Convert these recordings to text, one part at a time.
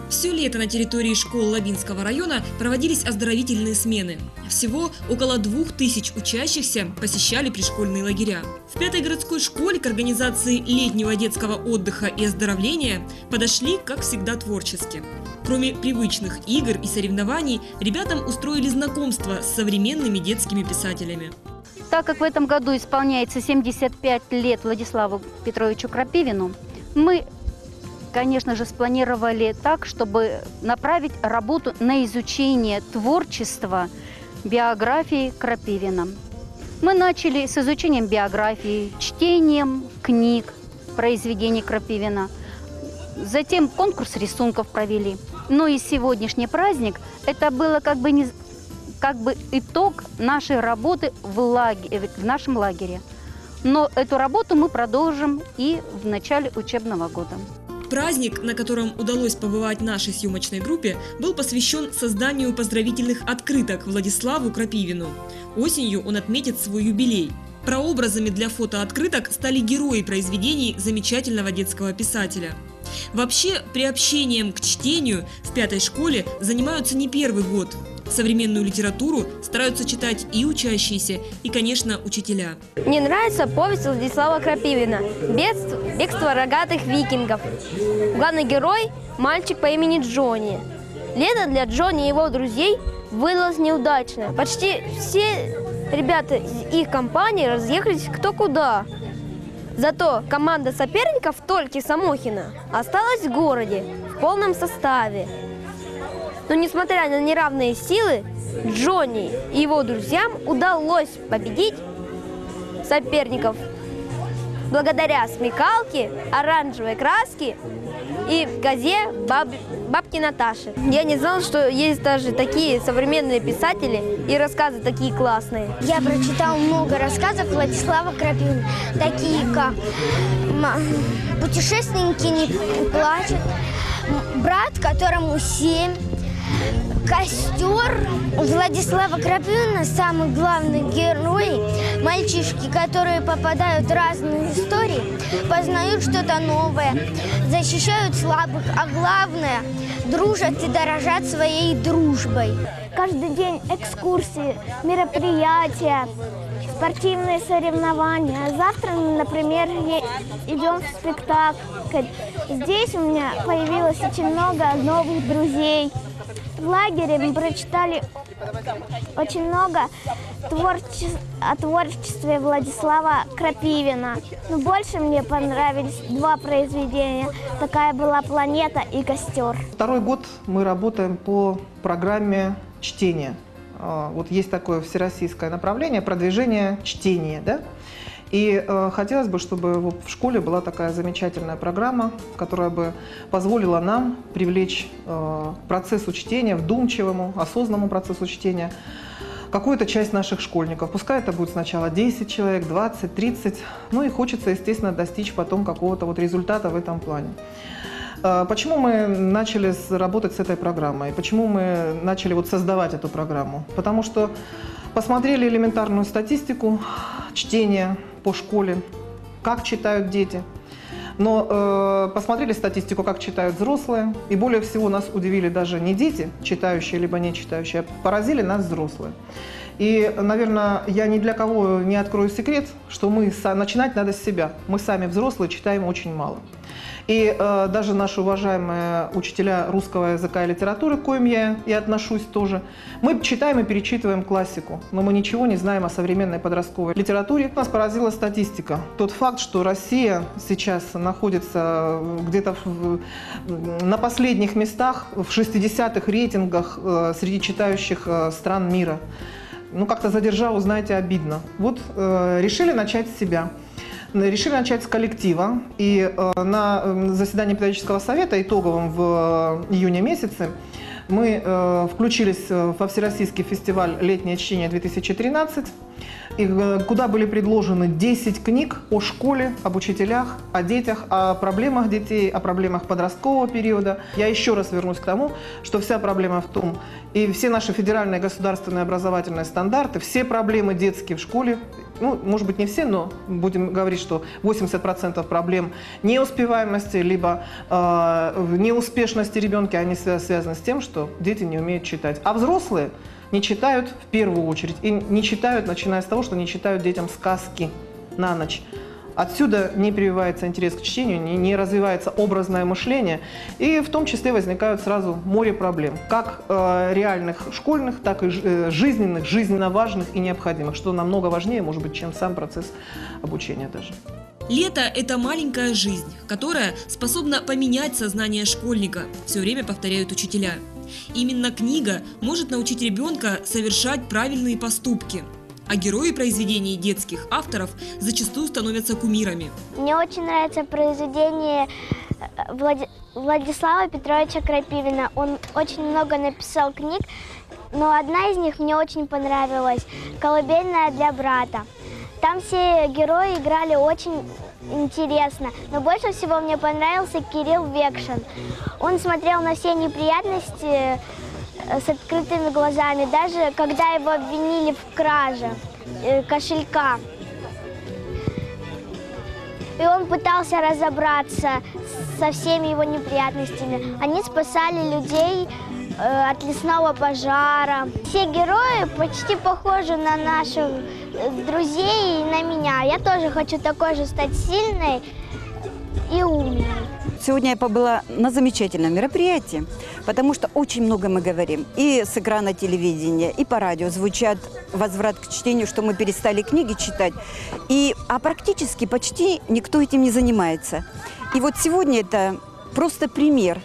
Все лето на территории школ Лабинского района проводились оздоровительные смены. Всего около 2000 учащихся посещали пришкольные лагеря. В 5-й городской школе к организации летнего детского отдыха и оздоровления подошли, как всегда, творчески. Кроме привычных игр и соревнований, ребятам устроили знакомство с современными детскими писателями. Так как в этом году исполняется 75 лет Владиславу Петровичу Крапивину, мы, конечно же, спланировали так, чтобы направить работу на изучение творчества, биографии Крапивина. Мы начали с изучением биографии, чтением книг, произведений Крапивина. Затем конкурс рисунков провели. Ну и сегодняшний праздник – это было как бы итог нашей работы в нашем лагере. Но эту работу мы продолжим и в начале учебного года. Праздник, на котором удалось побывать нашей съемочной группе, был посвящен созданию поздравительных открыток Владиславу Крапивину. Осенью он отметит свой юбилей. Прообразами для фотооткрыток стали герои произведений замечательного детского писателя. Вообще, приобщением к чтению в 5-й школе занимаются не первый год. Современную литературу стараются читать и учащиеся, и, конечно, учителя. Мне нравится повесть Владислава Крапивина «Бегство рогатых викингов». Главный герой – мальчик по имени Джонни. Лето для Джонни и его друзей выдалось неудачное. Почти все ребята из их компании разъехались кто куда. Зато команда соперников Тольки Самохина осталась в городе в полном составе. Но несмотря на неравные силы, Джонни и его друзьям удалось победить соперников благодаря смекалке, оранжевой краске и козе бабки Наташи. Я не знала, что есть даже такие современные писатели и рассказы такие классные. Я прочитала много рассказов Владислава Крапивина, такие как «Путешественники не плачут», «Брат, которому 7», «Костер». Владислава Крапивина самый главный герой. Мальчишки, которые попадают в разные истории, познают что-то новое, защищают слабых, а главное – дружат и дорожат своей дружбой. Каждый день экскурсии, мероприятия, спортивные соревнования. Завтра, например, идем в спектакль. Здесь у меня появилось очень много новых друзей. В лагере мы прочитали очень много о творчестве Владислава Крапивина. Но больше мне понравились 2 произведения. «Такая была планета» и «Костер». Второй год мы работаем по программе чтения. Вот есть такое всероссийское направление продвижения чтения, да? И хотелось бы, чтобы в школе была такая замечательная программа, которая бы позволила нам привлечь к процессу чтения, вдумчивому, осознанному процессу чтения, какую-то часть наших школьников. Пускай это будет сначала 10 человек, 20, 30. Ну и хочется, естественно, достичь потом какого-то вот результата в этом плане. Почему мы начали работать с этой программой? Почему мы начали вот создавать эту программу? Потому что посмотрели элементарную статистику чтения по школе, как читают дети. Но посмотрели статистику, как читают взрослые. И более всего нас удивили даже не дети, читающие либо не читающие, а поразили нас взрослые. И, наверное, я ни для кого не открою секрет, что начинать надо с себя. Мы сами взрослые читаем очень мало. И даже наши уважаемые учителя русского языка и литературы, к коим я и отношусь тоже, мы читаем и перечитываем классику, но мы ничего не знаем о современной подростковой литературе. Нас поразила статистика. Тот факт, что Россия сейчас находится где-то на последних местах в 60-х рейтингах среди читающих стран мира. Ну, как-то задержало, знаете, обидно. Вот решили начать с себя. Решили начать с коллектива, и на заседании педагогического совета итоговом в июне месяце мы включились во Всероссийский фестиваль «Летнее чтение-2013», куда были предложены 10 книг о школе, об учителях, о детях, о проблемах детей, о проблемах подросткового периода. Я еще раз вернусь к тому, что вся проблема в том, и все наши федеральные государственные образовательные стандарты, все проблемы детские в школе ну, может быть, не все, но будем говорить, что 80% проблем неуспеваемости, либо неуспешности ребенка, они связаны с тем, что дети не умеют читать. А взрослые не читают в первую очередь. И не читают, начиная с того, что не читают детям сказки на ночь. Отсюда не прививается интерес к чтению, не развивается образное мышление, и в том числе возникают сразу море проблем, как реальных школьных, так и жизненных, жизненно важных и необходимых, что намного важнее, может быть, чем сам процесс обучения даже. Лето – это маленькая жизнь, которая способна поменять сознание школьника, все время повторяют учителя. Именно книга может научить ребенка совершать правильные поступки. А герои произведений детских авторов зачастую становятся кумирами. Мне очень нравится произведение Владислава Петровича Крапивина. Он очень много написал книг, но одна из них мне очень понравилась – «Колыбельная для брата». Там все герои играли очень интересно, но больше всего мне понравился Кирилл Векшин. Он смотрел на все неприятности с открытыми глазами, даже когда его обвинили в краже кошелька. И он пытался разобраться со всеми его неприятностями. Они спасали людей от лесного пожара. Все герои почти похожи на наших друзей и на меня. Я тоже хочу такой же стать сильной и умной. Сегодня я побыла на замечательном мероприятии, потому что очень много мы говорим. И с экрана телевидения, и по радио звучат возврат к чтению, что мы перестали книги читать. А практически почти никто этим не занимается. И вот сегодня это просто пример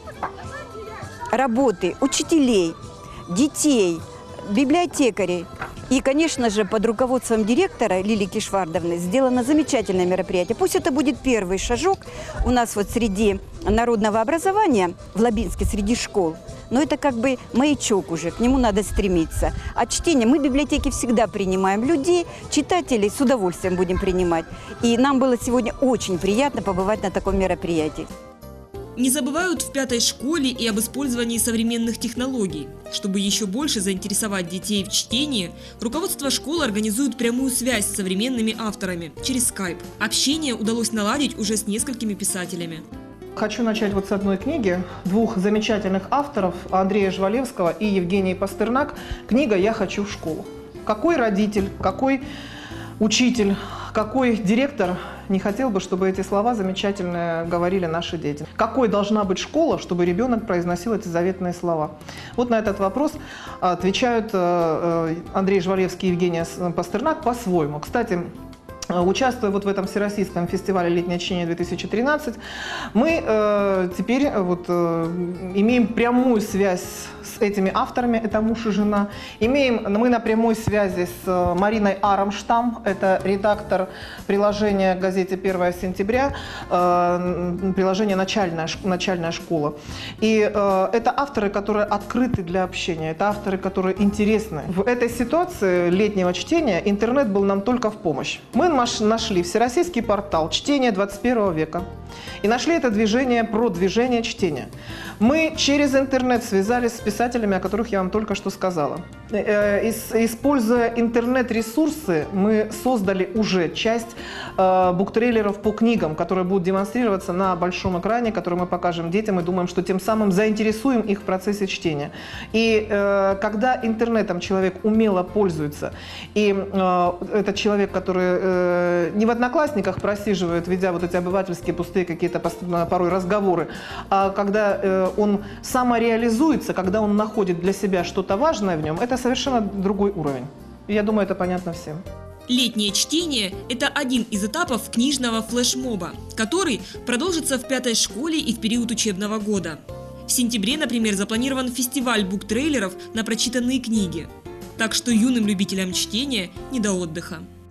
работы учителей, детей, библиотекарей. И, конечно же, под руководством директора Лилии Кишвардовны сделано замечательное мероприятие. Пусть это будет первый шажок у нас вот среди народного образования в Лабинске, среди школ. Но это как бы маячок уже, к нему надо стремиться. А чтение, мы в библиотеке всегда принимаем людей, читателей с удовольствием будем принимать. И нам было сегодня очень приятно побывать на таком мероприятии. Не забывают в 5-й школе и об использовании современных технологий. Чтобы еще больше заинтересовать детей в чтении, руководство школы организует прямую связь с современными авторами через Skype. Общение удалось наладить уже с несколькими писателями. Хочу начать вот с одной книги двух замечательных авторов, Андрея Жвалевского и Евгении Пастернак. Книга «Я хочу в школу». Какой родитель, какой учитель, какой директор не хотел бы, чтобы эти слова замечательно говорили наши дети? Какой должна быть школа, чтобы ребенок произносил эти заветные слова? Вот на этот вопрос отвечают Андрей Жвалевский и Евгения Пастернак по-своему. Кстати, участвуя вот в этом Всероссийском фестивале «Летнее чтение-2013», мы теперь имеем прямую связь с этими авторами, это муж и жена. Мы на прямой связи с Мариной Арамштам, это редактор приложения к газете «1 сентября», приложение «Начальная школа». И это авторы, которые открыты для общения, это авторы, которые интересны. В этой ситуации летнего чтения интернет был нам только в помощь. Мы нашли всероссийский портал «Чтение 21 века» и нашли это движение про движение чтения. Мы через интернет связались с писателями, о которых я вам только что сказала. Используя интернет-ресурсы, мы создали уже часть буктрейлеров по книгам, которые будут демонстрироваться на большом экране, который мы покажем детям и думаем, что тем самым заинтересуем их в процессе чтения. И когда интернетом человек умело пользуется, и этот человек, который не в Одноклассниках просиживает, ведя вот эти обывательские пустые какие-то порой разговоры, а когда он самореализуется, когда он находит для себя что-то важное в нем, это совершенно другой уровень. И я думаю, это понятно всем. Летнее чтение – это один из этапов книжного флешмоба, который продолжится в 5-й школе и в период учебного года. В сентябре, например, запланирован фестиваль буктрейлеров на прочитанные книги. Так что юным любителям чтения не до отдыха.